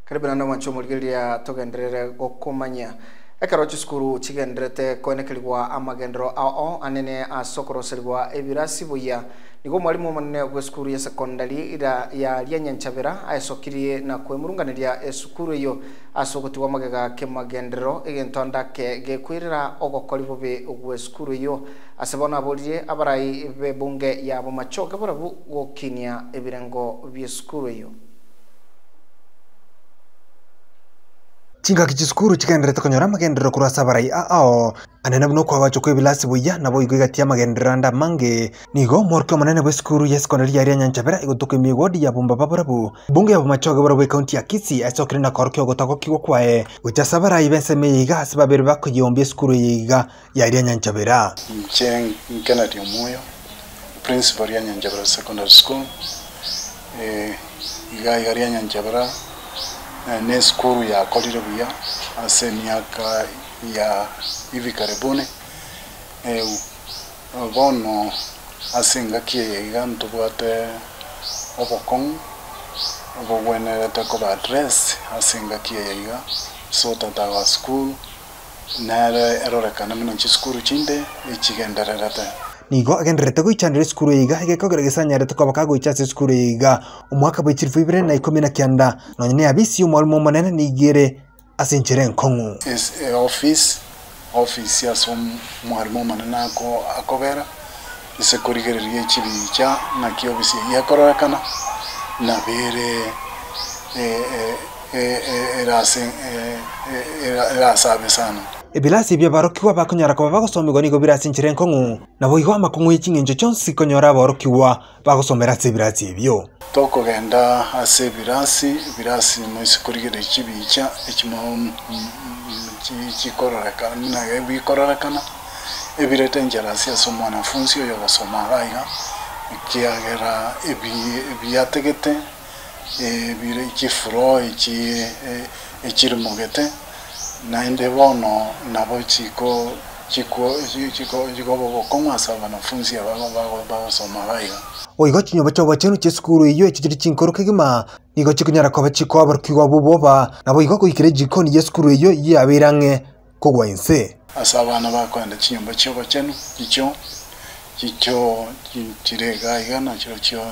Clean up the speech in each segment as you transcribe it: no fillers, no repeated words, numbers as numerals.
Karibu na mwacho mulgiria togendrere gokomanya ekaro chiskuru chigendrete koenekeligwa amagendro ao anene asokoroselwa ebirasi buya nigo mwalimu munene gw'eskuru ya sekondari ira ya Lyanyanchabera aesokirie na kwemurunganiria esukuru iyo asogotiwa magega kemagendero egentonda ke gekwirira ogokori bobe gw'eskuru iyo asebona abolire abarai bebunge ya bomachoke borabu gokinia ebirengo by'eskuru iyo. Chinga kichiskuru chigendere tokonyora magendero kurasa barai ao anene buno kwa wacho kwebilasi buya nabo igigatia magendero anda mange nigo morko manene bweskuru yeskoneri ya Lyanyanchabera igotoke migodi ya bomba babarabu bunge ya bomachoge barabu county ya Kisii asokire na korkyo gotako kigo kwae uchasa barai bense meiga asibabere bakoyombe skuru yiga ya Lyanyanchabera Cheng Kennedy Omoyo principal ya Lyanyanchabera secondary school iga ya Lyanyanchabera ne skuru ya kolire buya ase miaka ya hivi karibuni bono ase ngakie iga ntubwate obokong obogwenerete koba address ase ngakie iga so tatawa school nare erorekana mino chiskuru chinde ichigendererete nigo agenderete goichanire skuru yiga igekogera gisanyarete ko bakago ichase skuru yiga umwaka bw'ikirifu 2019 nonyene abisi umwalimu munene nigire asinchire nkongu office ya umwalimu munene akobera isekorigererie chibicha na kiobisi yakororekana na bere erasabe sana ebilasi bya barokiwa bakonyara ko bagosomerwa nigo birasinchire nkongu nabo igo amakungu y'ichingenjo cyonsi konyora barokiwa bagosomera sebirasi ibyo toko genda ase birasi musikurigere kibicha ekimo kikororeka naye bikororeka ebirete njarasi asomwana funsi yo gasoma raiga kiagera ebiyategete ebire kifuro ekirumugete naende bono nabo chiko bobo asaba nafunzi abasoma baiga oigo chinyoba choba chenu cheskuru iyo echichiri chinkoro kegima nigo chikunyara kwa bachiko abarkiwa buboba nabo igo kuikire jikoni yeskuru iyo yabirange kogwa inse asaba na bakwenda chinyoba choba chenu chicho chirega igana chicho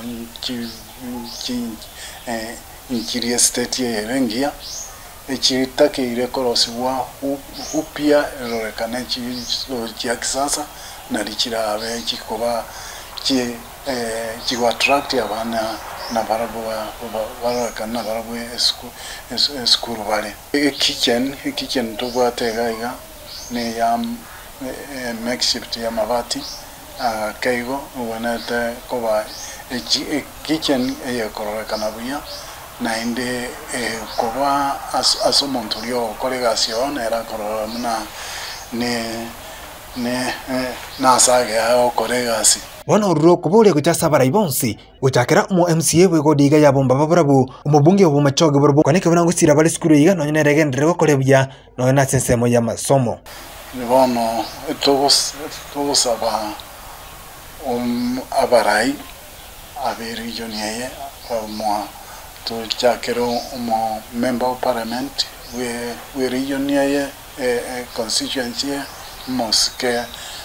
inkiri estate yerengia echitake ile korosiwa upia erorekane chia kisasa na lichirabe chikoba chigo attract abana na barabu barorekana barabu eskuru bale kitchen tubwatega iga ne ya makeshift ya mabati kaigo ubonete koba kitchen eyekororekana buya nainde koba asomonturio kolegación era corona na saga o kolegasi wana ururo kubule kuchasa baraibonsi uchakera mu MCA wego diga ya bomba baburabu umubunge wo machoge burbu kanike bunango sira bale skuru yiga no nyene regendere ko korebya no na sensemo ya masomo bono todos aba abarai aberi joniye mo to chakero umo member of parliament we region ya constituency mosque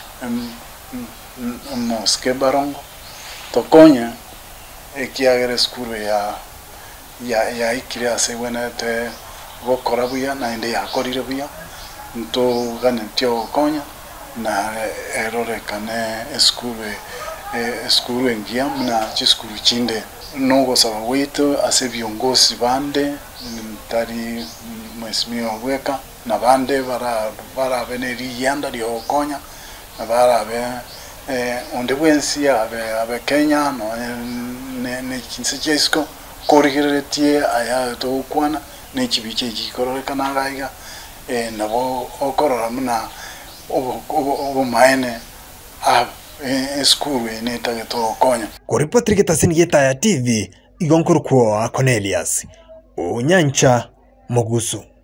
barongo tokonya ekiagere skuru ya ikira se wena te gokora buya na inde yakorire buya nto ganetio konya na erore kane skuru engia na chiskuru chinde nogo saba wetu ase viongozi bande tari mheshimiwa weka na bande bara beneri yanda liokonya na bara onde bwensi abe Kenya no ne kinsejesko korigretie aya to kwana ne chibiche gikororeka nagaiga nabo okorora muna obo maene eskuru ne tageto konya kuri Patrick Tasinigeta ya TV igonkuru kwa Cornelius Onyancha Mogusu.